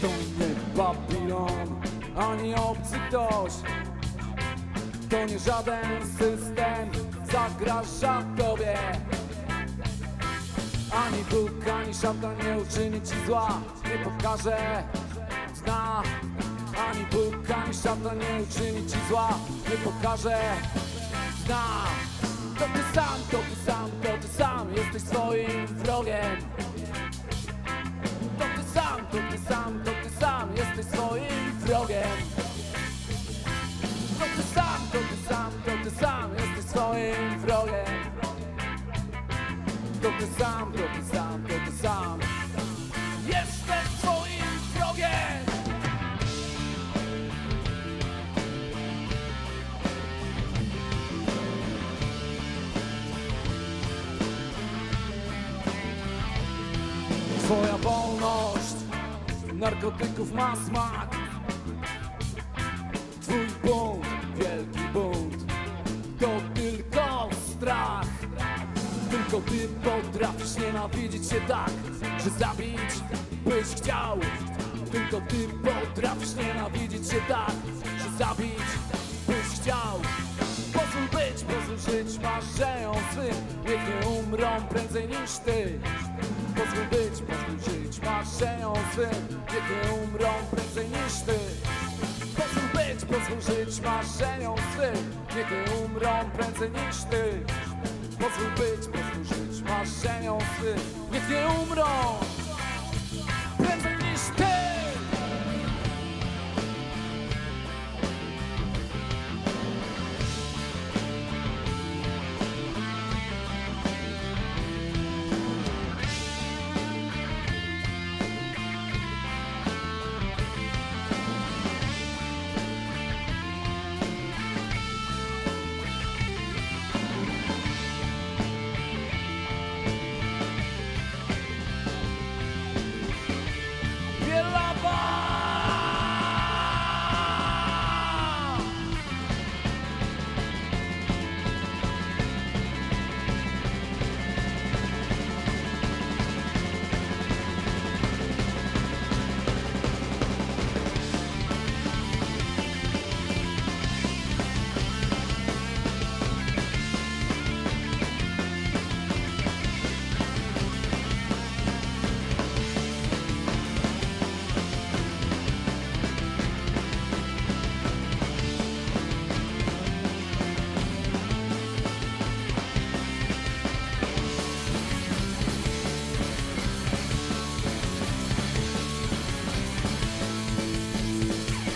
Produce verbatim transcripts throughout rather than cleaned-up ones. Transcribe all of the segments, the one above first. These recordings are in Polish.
To nie Babilon, ani obcy ktoś. To nie żaden system zagraża tobie. Ani Bóg, ani szatan nie uczyni ci zła, nie pokaże dna. Ani Bóg, ani szatan nie uczyni ci zła, nie pokaże dna. To ty sam, to ty sam, to ty sam jesteś swoim wrogiem. To ty sam, to ty sam, to ty sam jesteś swoim wrogiem. To ty sam, to ty sam, to ty sam jesteś swoim wrogiem. To ty sam, to ty sam, to ty sam jesteś swoim wrogiem. Twoja wolność narkotyków ma smak. Twój bunt, wielki bunt, to tylko strach. Tylko ty potrafisz nienawidzić się tak, że zabić byś chciał. Tylko ty potrafisz nienawidzić się tak, że zabić byś chciał. Pozwól być, pozwól żyć marzeniom swym, niech nie umrą prędzej niż ty. Pozwól być, pozwól żyć marzeniom swym, niech nie umrą prędzej niż ty. Pozwól być, pozwól żyć marzeniom swym, niech nie umrą prędzej niż ty. Pozwól być, pozwól żyć marzeniom swym, niech nie umrą prędzej niż ty.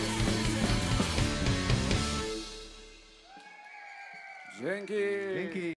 Dzięki. Dzięki.